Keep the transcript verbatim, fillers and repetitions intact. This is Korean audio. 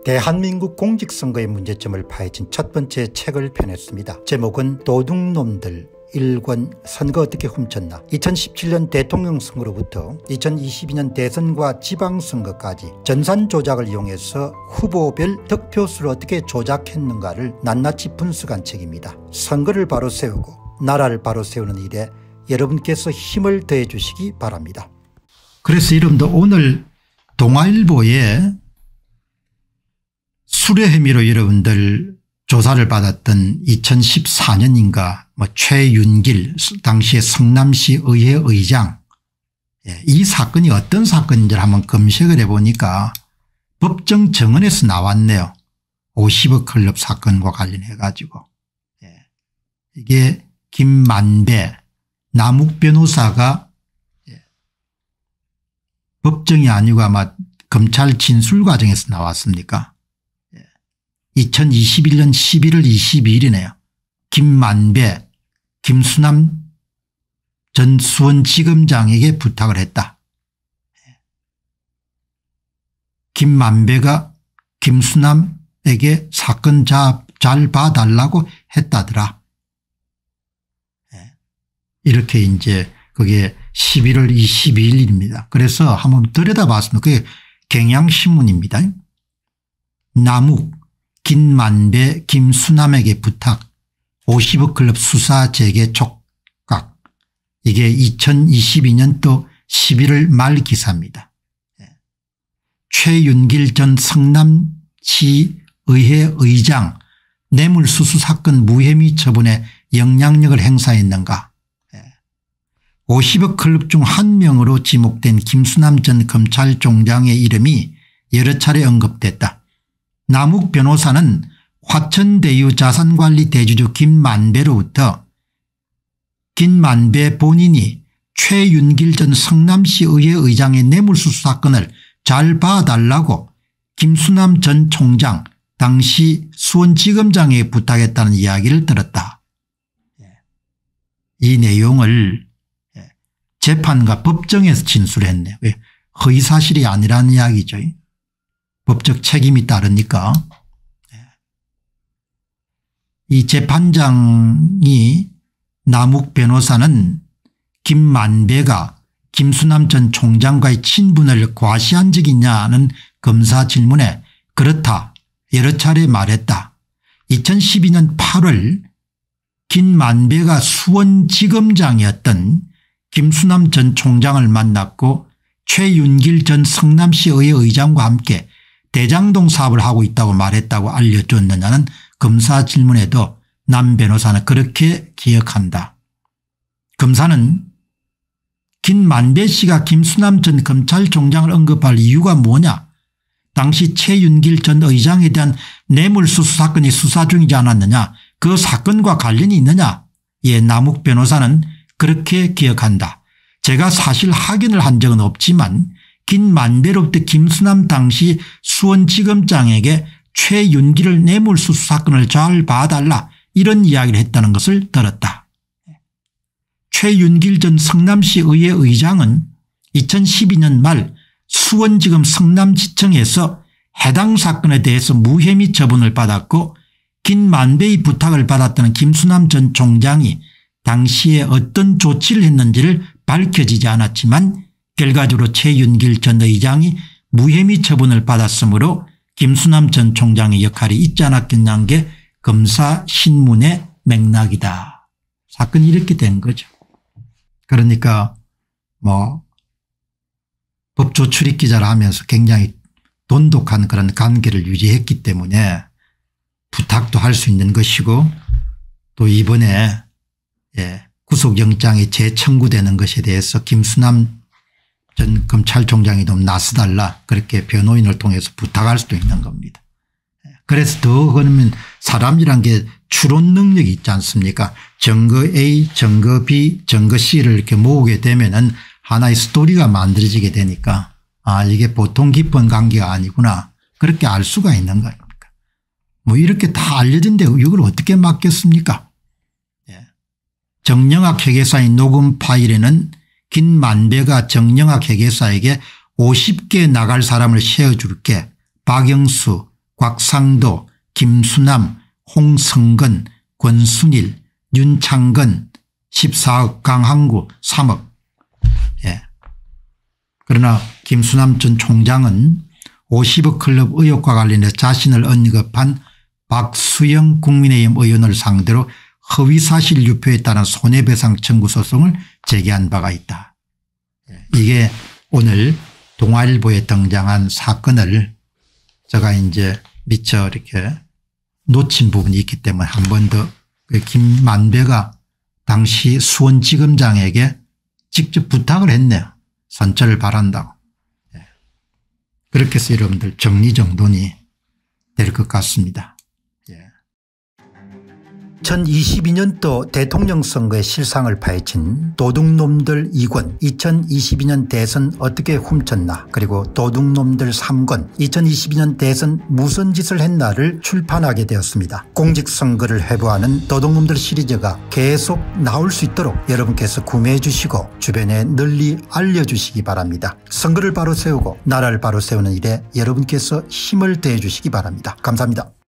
대한민국 공직선거의 문제점을 파헤친 첫 번째 책을 펴냈습니다. 제목은 도둑놈들 일 권 선거 어떻게 훔쳤나. 이천십칠 년 대통령 선거로부터 이천이십이 년 대선과 지방선거까지 전산 조작을 이용해서 후보별 득표수를 어떻게 조작했는가를 낱낱이 분석한 책입니다. 선거를 바로 세우고 나라를 바로 세우는 일에 여러분께서 힘을 더해 주시기 바랍니다. 그래서 여러분도 오늘 동아일보에 수뢰 혐의로 여러분들 조사를 받았던 이천십사 년인가 뭐 최윤길 당시의 성남시 의회 의장, 예, 이 사건이 어떤 사건인지를 한번 검색을 해보니까 법정 정언에서 나왔네요. 오십억 클럽 사건과 관련해 가지고. 예. 이게 김만배 남욱 변호사가 예. 법정이 아니고 아마 검찰 진술 과정에서 나왔습니까. 예. 이천이십일 년 십일월 이십이일이네요. 김만배 김수남 전 수원지검장에게 부탁을 했다. 김만배가 김수남에게 사건 자, 잘 봐달라고 했다더라. 이렇게 이제 그게 십일월 이십이일입니다. 그래서 한번 들여다봤습니다. 그게 경향신문입니다. 남욱 김만배 김수남에게 부탁 오십억 클럽 수사 재개 촉각. 이게 이천이십이 년도 십일월 말 기사입니다. 최윤길 전 성남시 의회 의장 뇌물수수 사건 무혐의 처분에 영향력을 행사했는가. 오십억 클럽 중 한 명으로 지목된 김수남 전 검찰총장의 이름이 여러 차례 언급됐다. 남욱 변호사는 화천대유 자산관리 대주주 김만배로부터 김만배 본인이 최윤길 전 성남시 의회 의장의 뇌물수수 사건을 잘 봐달라고 김수남 전 총장 당시 수원지검장에게 부탁했다는 이야기를 들었다. 이 내용을 재판과 법정에서 진술했네요. 허위사실이 아니라는 이야기죠. 법적 책임이 따르니까. 이 재판장이 남욱 변호사는 김만배가 김수남 전 총장과의 친분을 과시한 적이 있냐는 검사 질문에 그렇다 여러 차례 말했다. 이천십이 년 팔월 김만배가 수원지검장이었던 김수남 전 총장을 만났고 최윤길 전 성남시 의회 의장과 함께 대장동 사업을 하고 있다고 말했다고 알려줬느냐는 검사 질문에도 남 변호사는 그렇게 기억한다. 검사는 김만배 씨가 김수남 전 검찰총장을 언급할 이유가 뭐냐. 당시 최윤길 전 의장에 대한 뇌물수수 사건이 수사 중이지 않았느냐. 그 사건과 관련이 있느냐. 예, 남욱 변호사는 그렇게 기억한다. 제가 사실 확인을 한 적은 없지만 김만배로부터 김수남 당시 수원지검장에게 최윤길을 뇌물수수 사건을 잘 봐달라 이런 이야기를 했다는 것을 들었다. 최윤길 전 성남시 의회 의장은 이천십이 년 말 수원지검 성남지청에서 해당 사건에 대해서 무혐의 처분을 받았고 김만배의 부탁을 받았다는 김수남 전 총장이 당시에 어떤 조치를 했는지를 밝혀지지 않았지만 결과적으로 최윤길 전 의장이 무혐의 처분을 받았으므로 김수남 전 총장의 역할이 있지 않았겠냐는 게 검사 신문의 맥락이다. 사건이 이렇게 된 거죠. 그러니까 뭐 법조 출입기자를 하면서 굉장히 돈독한 그런 관계를 유지했기 때문에 부탁도 할 수 있는 것이고 또 이번에 예, 구속영장이 재청구되는 것에 대해서 김수남 전 검찰총장이 좀 나서달라 그렇게 변호인을 통해서 부탁할 수도 있는 겁니다. 그래서 더 그러면 사람이란 게 추론 능력이 있지 않습니까. 증거 A, 증거 B, 증거 C를 이렇게 모으게 되면은 하나의 스토리가 만들어지게 되니까 아 이게 보통 깊은 관계가 아니구나 그렇게 알 수가 있는 거 아닙니까. 뭐 이렇게 다 알려진데 이걸 어떻게 막겠습니까. 예. 정영학 회계사의 녹음 파일에는 김만배가 정영학 회계사에게 오십 개 나갈 사람을 세워줄게 박영수 곽상도, 김수남, 홍성근, 권순일, 윤창건 십사억, 강항구 삼억. 예. 그러나 김수남 전 총장은 오십억 클럽 의혹과 관련해 자신을 언급한 박수영 국민의힘 의원을 상대로 허위사실 유포에 따른 손해배상 청구 소송을 제기한 바가 있다. 이게 오늘 동아일보에 등장한 사건을 제가 이제 미처 이렇게 놓친 부분이 있기 때문에 한 번 더 김만배가 당시 수원지검장에게 직접 부탁을 했네요. 선처를 바란다고. 그렇게 해서 여러분들 정리정돈이 될 것 같습니다. 이천이십이 년도 대통령 선거의 실상을 파헤친 도둑놈들 이 권 이천이십이 년 대선 어떻게 훔쳤나 그리고 도둑놈들 삼 권 이천이십이 년 대선 무슨 짓을 했나를 출판하게 되었습니다. 공직선거를 회부하는 도둑놈들 시리즈가 계속 나올 수 있도록 여러분께서 구매해 주시고 주변에 널리 알려주시기 바랍니다. 선거를 바로 세우고 나라를 바로 세우는 일에 여러분께서 힘을 더해 주시기 바랍니다. 감사합니다.